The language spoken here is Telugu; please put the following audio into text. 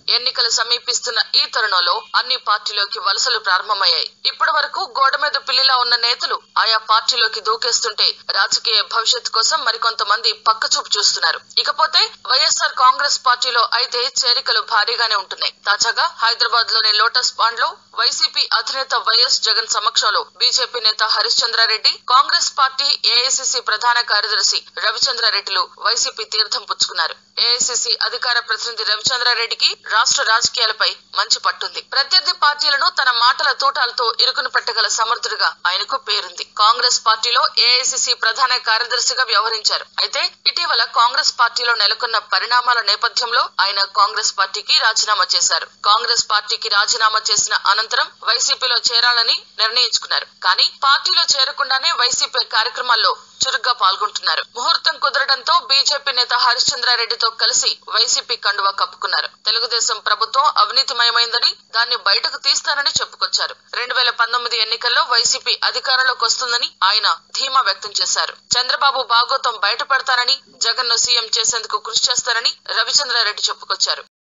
ఎన్నికలు సమీపిస్తున్న ఈ తరుణంలో అన్ని పార్టీలోకి వలసలు ప్రారంభమయ్యాయి. ఇప్పటి వరకు గోడ మీద పిల్లిలా ఉన్న నేతలు ఆయా పార్టీలోకి దూకేస్తుంటే రాజకీయ భవిష్యత్తు కోసం మరికొంతమంది పక్కచూపు చూస్తున్నారు. ఇకపోతే వైఎస్ఆర్ కాంగ్రెస్ పార్టీలో అయితే చేరికలు భారీగానే ఉంటున్నాయి. తాజాగా హైదరాబాద్ లోని లోటస్ పాండ్ లో వైసీపీ అధినేత వైఎస్ జగన్ సమక్షంలో బీజేపీ నేత హరిశ్చంద్రారెడ్డి, కాంగ్రెస్ పార్టీ ఏఐసీసీ ప్రధాన కార్యదర్శి రవిచంద్రారెడ్డిలు వైసీపీ తీర్థం పుచ్చుకున్నారు. ఏఐసీసీ అధికార ప్రతినిధి రవిచంద్రారెడ్డికి రాష్ట్ర రాజకీయాలపై మంచి పట్టుంది. ప్రత్యర్థి పార్టీలను తన మాటల తూటాలతో ఇరుకును పెట్టగల సమర్థుడిగా ఆయనకు పేరుంది. కాంగ్రెస్ పార్టీలో ఏఐసీసీ ప్రధాన కార్యదర్శిగా వ్యవహరించారు. అయితే ఇటీవల కాంగ్రెస్ పార్టీలో నెలకొన్న పరిణామాల నేపథ్యంలో ఆయన కాంగ్రెస్ పార్టీకి రాజీనామా చేశారు. కాంగ్రెస్ పార్టీకి రాజీనామా చేసిన అనంతరం వైసీపీలో చేరాలని నిర్ణయించుకున్నారు. కానీ పార్టీలో చేరకుండానే వైసీపీ కార్యక్రమాల్లో చురుగ్గా పాల్గొంటున్నారు. ముహూర్తం కుదరడంతో బీజేపీ నేత హరిశ్చంద్రారెడ్డితో కలిసి వైసీపీ కండువా కప్పుకున్నారు. తెలుగుదేశం ప్రభుత్వం అవినీతిమయమైందని, దాన్ని బయటకు తీస్తానని చెప్పుకొచ్చారు. 2019 ఎన్నికల్లో వైసీపీ అధికారంలోకి వస్తుందని ఆయన ధీమా వ్యక్తం చేశారు. చంద్రబాబు భాగోతం బయట పెడతారని, జగన్ ను సీఎం చేసేందుకు కృషి చేస్తారని రవిచంద్రారెడ్డి చెప్పుకొచ్చారు.